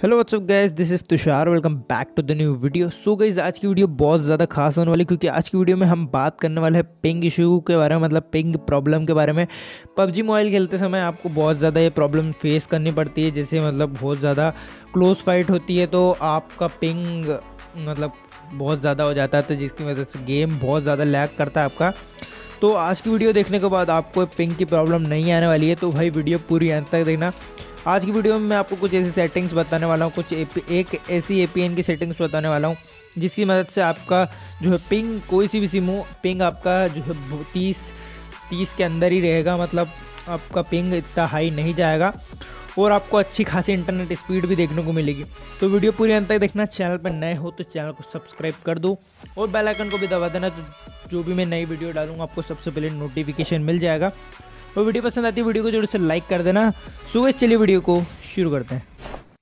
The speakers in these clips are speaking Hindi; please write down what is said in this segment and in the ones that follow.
Hello what's up guys, this is Tushar. Welcome back to the new video. So guys, आज की वीडियो बहुत ज़्यादा खास होने वाली, क्योंकि आज की वीडियो में हम बात करने वाले हैं पिंग इशू के बारे में, मतलब पिंग प्रॉब्लम के बारे में। पबजी मोबाइल खेलते समय आपको बहुत ज़्यादा ये प्रॉब्लम फेस करनी पड़ती है। जैसे मतलब बहुत ज़्यादा क्लोज फाइट होती है तो आपका पिंग मतलब बहुत ज़्यादा हो जाता है, तो जिसकी वजह से गेम बहुत ज़्यादा लैग करता है आपका। तो आज की वीडियो देखने के बाद आपको पिंग की प्रॉब्लम नहीं आने वाली है, तो भाई वीडियो पूरी अंत तक देखना। आज की वीडियो में मैं आपको कुछ ऐसी सेटिंग्स बताने वाला हूँ, कुछ एक ऐसी एपीएन की सेटिंग्स बताने वाला हूँ जिसकी मदद से आपका जो है पिंग, कोई सी भी सिम हो, पिंग आपका जो है 30 के अंदर ही रहेगा। मतलब आपका पिंग इतना हाई नहीं जाएगा और आपको अच्छी खासी इंटरनेट स्पीड भी देखने को मिलेगी। तो वीडियो पूरी अंत तक देखना। चैनल पर नए हो तो चैनल को सब्सक्राइब कर दो और बेल आइकन को भी दबा देना, तो जो भी मैं नई वीडियो डालूंगा आपको सबसे पहले नोटिफिकेशन मिल जाएगा। और वीडियो पसंद आती है वीडियो को जरूर से लाइक कर देना। सो गाइस, चलिए वीडियो को शुरू करते हैं।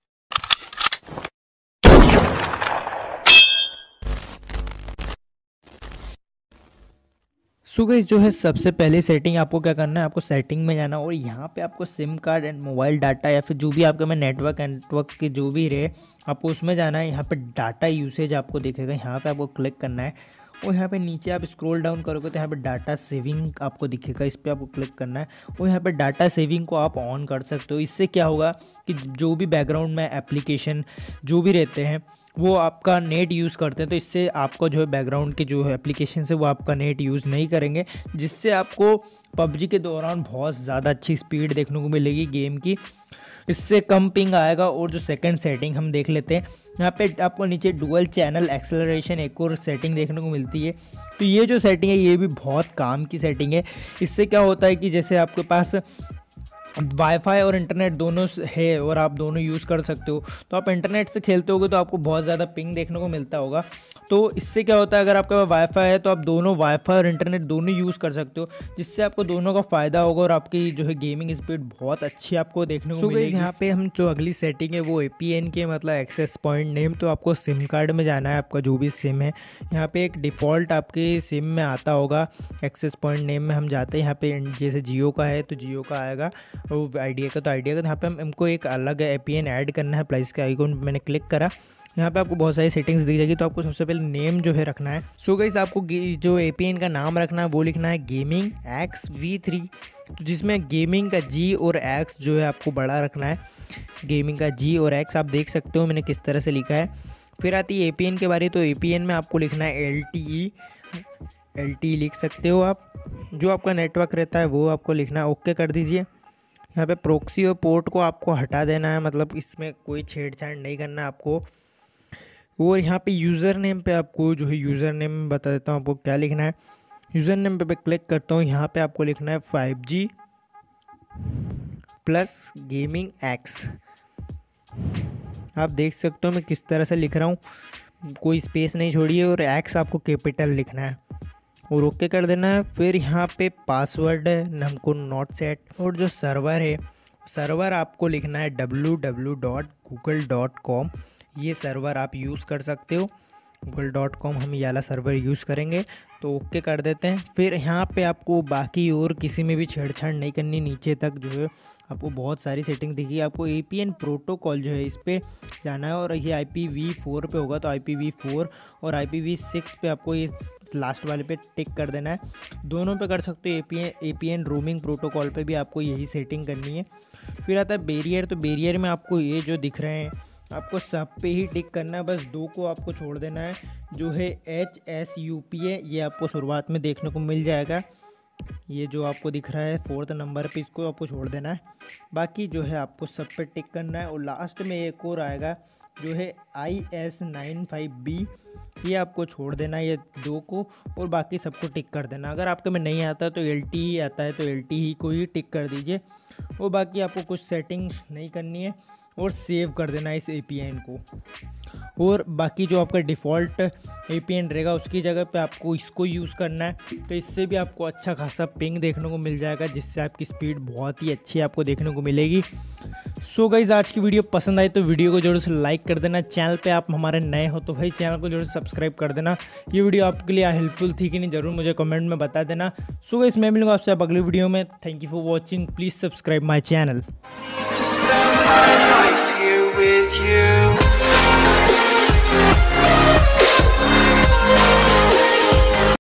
सो गाइस, जो है सबसे पहले सेटिंग आपको क्या करना है, आपको सेटिंग में जाना और यहाँ पे आपको SIM card and mobile data या फिर जो भी आपका में नेटवर्क के जो भी रहे, आपको उसमें जाना है। यहाँ पे डाटा यूसेज आपको दिखेगा, यहाँ पे आपको क्लिक करना है और यहाँ पे नीचे आप स्क्रॉल डाउन करोगे तो यहाँ पे डाटा सेविंग आपको दिखेगा, इस पर आपको क्लिक करना है और यहाँ पे डाटा सेविंग को आप ऑन कर सकते हो। इससे क्या होगा कि जो भी बैकग्राउंड में एप्लीकेशन जो भी रहते हैं वो आपका नेट यूज़ करते हैं, तो इससे आपको जो है बैकग्राउंड के जो है एप्लीकेशन है वो आपका नेट यूज़ नहीं करेंगे, जिससे आपको पबजी के दौरान बहुत ज़्यादा अच्छी स्पीड देखने को मिलेगी गेम की। इससे कम पिंग आएगा। और जो सेकंड सेटिंग हम देख लेते हैं, यहाँ पे आपको नीचे डुअल चैनल एक्सेलरेशन एक और सेटिंग देखने को मिलती है। तो ये जो सेटिंग है ये भी बहुत काम की सेटिंग है। इससे क्या होता है कि जैसे आपके पास वाईफाई और इंटरनेट दोनों है और आप दोनों यूज़ कर सकते हो, तो आप इंटरनेट से खेलते होगे तो आपको बहुत ज़्यादा पिंग देखने को मिलता होगा। तो इससे क्या होता है, अगर आपके पास वाईफाई है तो आप दोनों वाईफाई और इंटरनेट दोनों यूज़ कर सकते हो, जिससे आपको दोनों का फ़ायदा होगा और आपकी जो है गेमिंग स्पीड बहुत अच्छी आपको देखने को मिलेगी। यहाँ पे हम जो अगली सेटिंग है वो एपीएन के मतलब एक्सेस पॉइंट नेम, तो आपको सिम कार्ड में जाना है, आपका जो भी सिम है यहाँ पे एक डिफ़ॉल्ट आपके सिम में आता होगा। एक्सेस पॉइंट नेम में हम जाते हैं, यहाँ पे जैसे जियो का है तो जियो का आएगा, और आइडिया का तो आइडिया का। यहाँ पे हमको एक अलग एपीएन ऐड करना है। प्लस के आइकॉन मैंने क्लिक करा, यहाँ पे आपको बहुत सारी सेटिंग्स दिख जाएगी। तो आपको सबसे पहले नेम जो है रखना है। सो गाइस, आपको जो एपीएन का नाम रखना है वो लिखना है गेमिंग एक्स V3, तो जिसमें गेमिंग का G और X जो है आपको बड़ा रखना है। गेमिंग का G और X आप देख सकते हो मैंने किस तरह से लिखा है। फिर आती है एपीएन के बारे, तो एपीएन में आपको लिखना है LTE लिख सकते हो आप। जो आपका नेटवर्क रहता है वो आपको लिखना है, ओके कर दीजिए। यहाँ पे प्रोक्सी और पोर्ट को आपको हटा देना है, मतलब इसमें कोई छेड़छाड़ नहीं करना है आपको। और यहाँ पे यूज़र नेम पे आपको जो है यूज़र नेम बता देता हूँ आपको क्या लिखना है। यूज़र नेम पे क्लिक करता हूँ, यहाँ पे आपको लिखना है 5G प्लस गेमिंग एक्स। आप देख सकते हो मैं किस तरह से लिख रहा हूँ, कोई स्पेस नहीं छोड़िए, और एक्स आपको कैपिटल लिखना है और ओके कर देना है। फिर यहाँ पे पासवर्ड हमको नॉट सेट, और जो सर्वर है सर्वर आपको लिखना है www.google.com। ये सर्वर आप यूज़ कर सकते हो, google.com हम ये वाला सर्वर यूज़ करेंगे, तो ओके कर देते हैं। फिर यहाँ पे आपको बाकी और किसी में भी छेड़छाड़ नहीं करनी, नीचे तक जो है आपको बहुत सारी सेटिंग दिखी। आपको एपीएन प्रोटोकॉल जो है इस पर जाना है और ये IPv4 पे होगा, तो IPv4 और IPv6 पे आपको ये लास्ट वाले पे टिक कर देना है। दोनों पे कर सकते हो। एपीएन रोमिंग प्रोटोकॉल पे भी आपको यही सेटिंग करनी है। फिर आता है बैरियर, तो बैरियर में आपको ये जो दिख रहे हैं आपको सब पे ही टिक करना है, बस दो को आपको छोड़ देना है। जो है HSUPA ये आपको शुरुआत में देखने को मिल जाएगा, ये जो आपको दिख रहा है 4th नंबर पे, इसको आपको छोड़ देना है। बाकी जो है आपको सब पे टिक करना है। और लास्ट में एक और आएगा जो है IS95B, ये आपको छोड़ देना है, ये दो को, और बाकी सबको टिक कर देना। अगर आपके में नहीं आता तो LTE आता है तो LTE को ही टिक कर दीजिए, और बाकी आपको कुछ सेटिंग नहीं करनी है और सेव कर देना है इस एपीएन को। और बाकी जो आपका डिफ़ॉल्ट एपीएन रहेगा उसकी जगह पे आपको इसको यूज़ करना है, तो इससे भी आपको अच्छा खासा पिंग देखने को मिल जाएगा, जिससे आपकी स्पीड बहुत ही अच्छी आपको देखने को मिलेगी। सो गाइस, आज की वीडियो पसंद आई तो वीडियो को जरूर से लाइक कर देना। चैनल पे आप हमारे नए हो तो भाई चैनल को जरूर सब्सक्राइब कर देना। ये वीडियो आपके लिए हेल्पफुल थी कि नहीं ज़रूर मुझे कमेंट में बता देना। सो गाइस, मैं मिलूंगा आपसे अगली वीडियो में। Thank you for watching, please subscribe my channel.